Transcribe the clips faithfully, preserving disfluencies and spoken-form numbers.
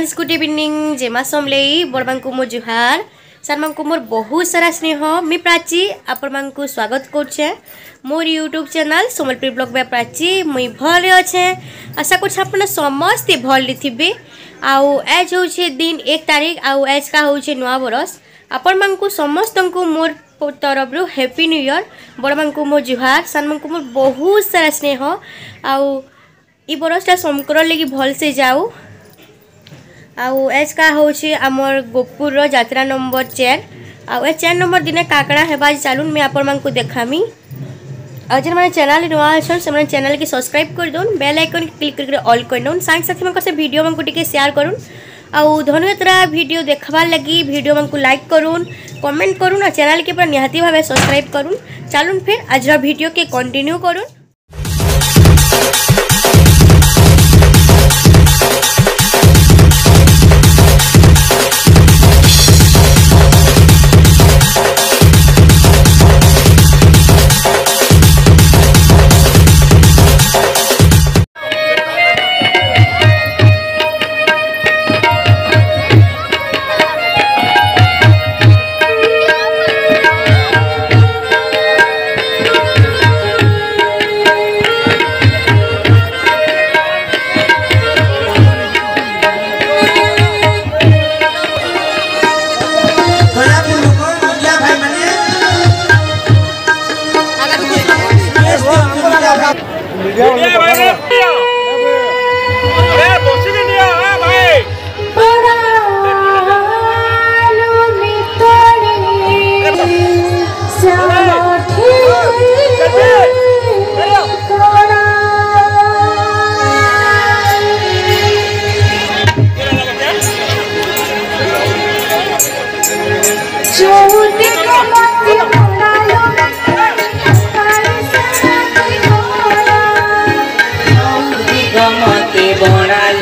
Friends good evening जेमा समलेई बड़मा को मो जुहार सारमा को मोर बहुत सारा स्नेह मी प्राची आपण मान को स्वागत करछे मोर YouTube channel Sambalpur blog by Prachi मुई भले अच्छे आशा कर आपण समस्त भल थिबे आउ आज होछे दिन एक तारीख आउ आज का होछे नवा बरस आपण मान को समस्त को मोर तरफ रो हैप्पी न्यू ईयर बड़मा को मो जुहार सानमा को मोर बहुत सारा स्नेह आउ ई बरसटा समकर लगी भल से जाऊ आउ एज का होछि आमर गोपुर रो यात्रा नंबर चार आउ ए चार नंबर दिन काकड़ा हेबा चालून मैं आपण मान को देखामी आज हमारे चैनल नवा अछन से चैनल के सब्सक्राइब कर दोन बेल आइकन क्लिक करके ऑल कर दोन साथ साथी मन से वीडियो मन को टिके शेयर करूँ आउ धन्यवाद वीडियो देखबार लगी वीडियो मन को लाइक करूँ कमेंट करूँ और चैनल के पूरा निहाती भाव सब्सक्राइब करूँ चलून फिर आज वीडियो के कंटिन्यू करूँ।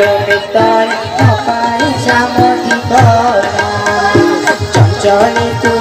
चंचली तू